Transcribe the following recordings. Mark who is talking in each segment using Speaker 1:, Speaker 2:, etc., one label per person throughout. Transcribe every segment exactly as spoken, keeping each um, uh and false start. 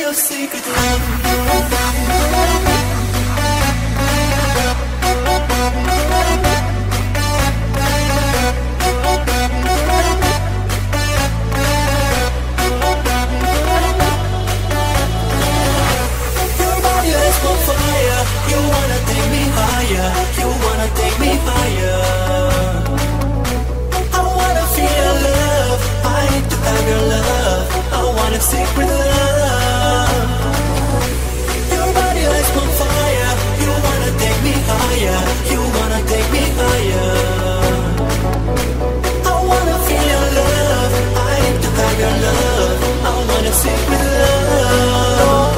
Speaker 1: of secret love. You wanna take me higher. I wanna feel your love. I need to have your love. I wanna secret love. Your body lights on fire. You wanna take me higher. You wanna take me higher. I wanna feel your love. I need to have your love. I wanna secret love.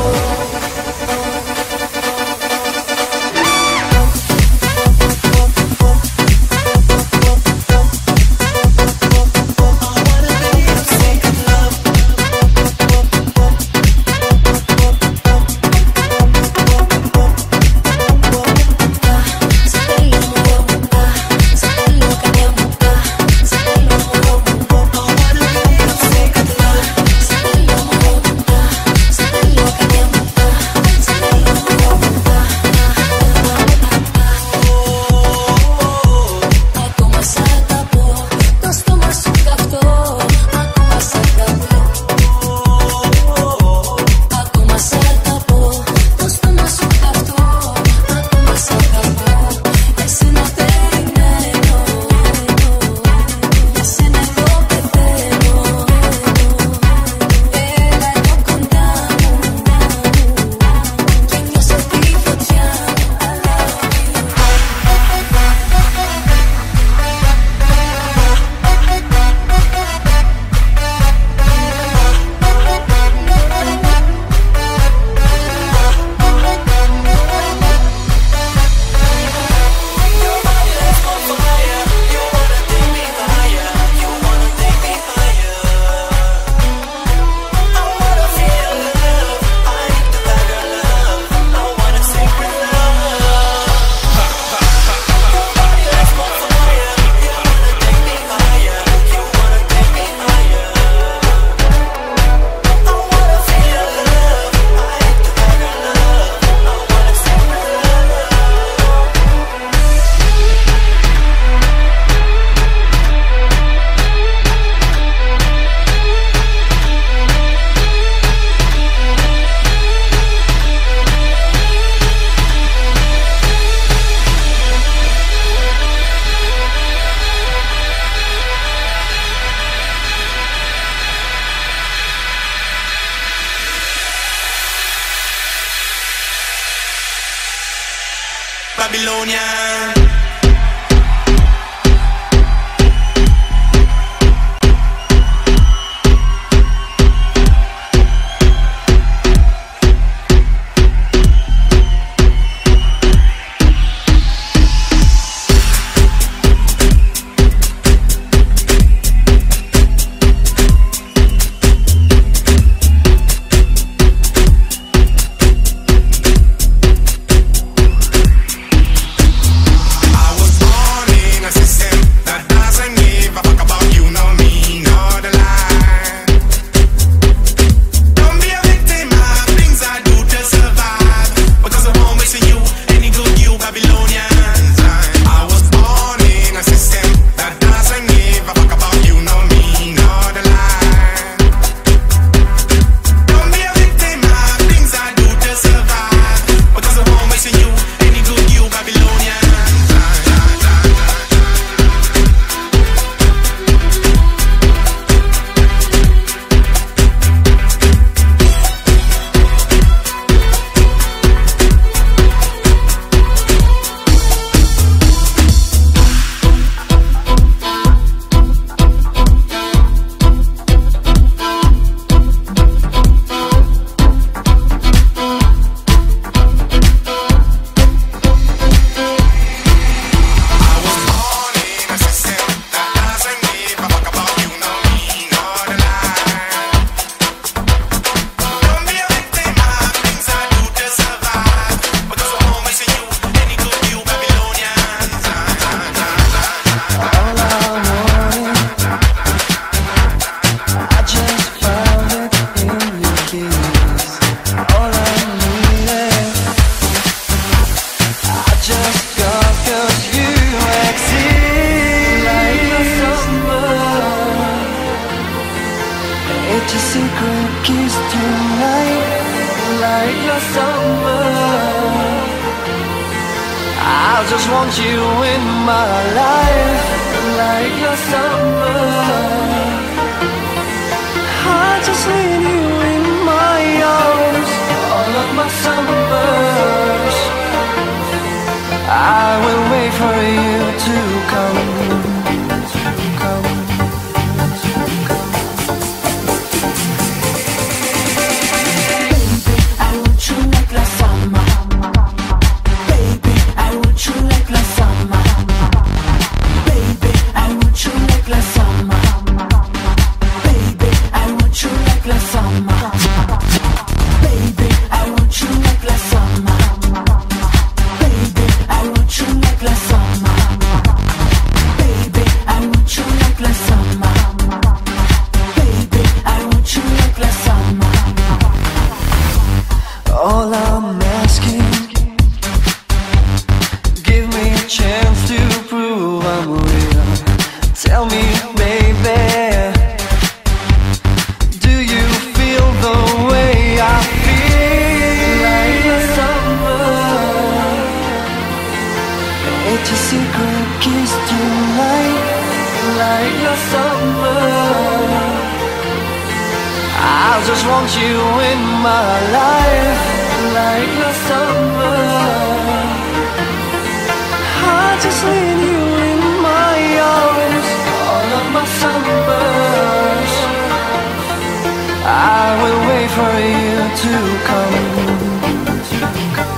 Speaker 1: Babylonia. secret kiss tonight, like last summer. I just want you in my life, like last summer. I just need you in my arms, all of my summers. I will wait for you to come, to come. All I'm asking, give me a chance to prove I'm real. Tell me, baby, do you feel the way I feel? Like the summer, it's a secret kiss tonight, like the summer. I just want you in my life, like last summer. I just need you in my arms, all of my summers. I will wait for you to come, to come.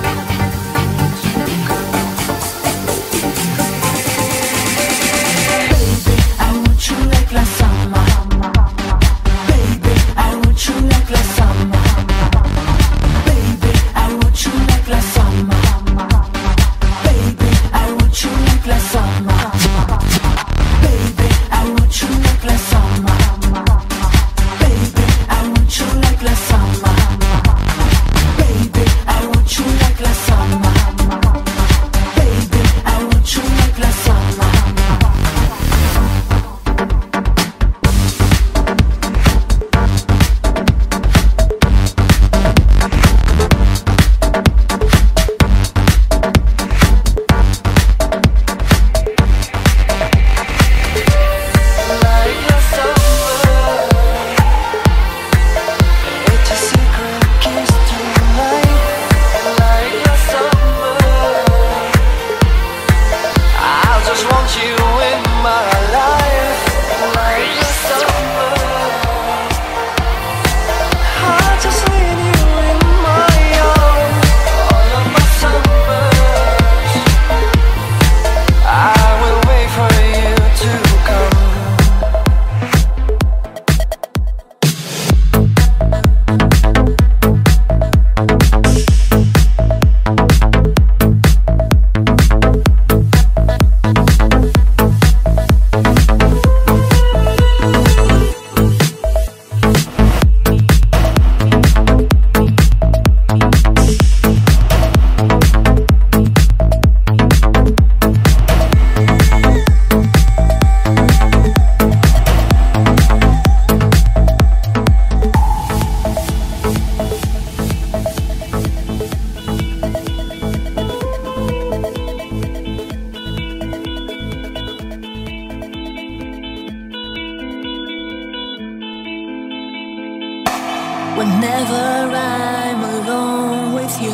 Speaker 2: Whenever I'm alone with you,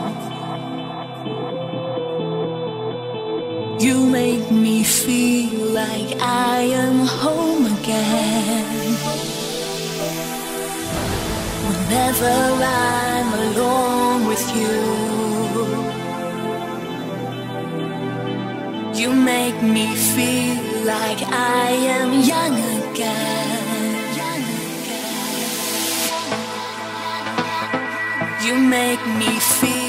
Speaker 2: you make me feel like I am home again. Whenever I'm alone with you, you make me feel like I am young again. You make me feel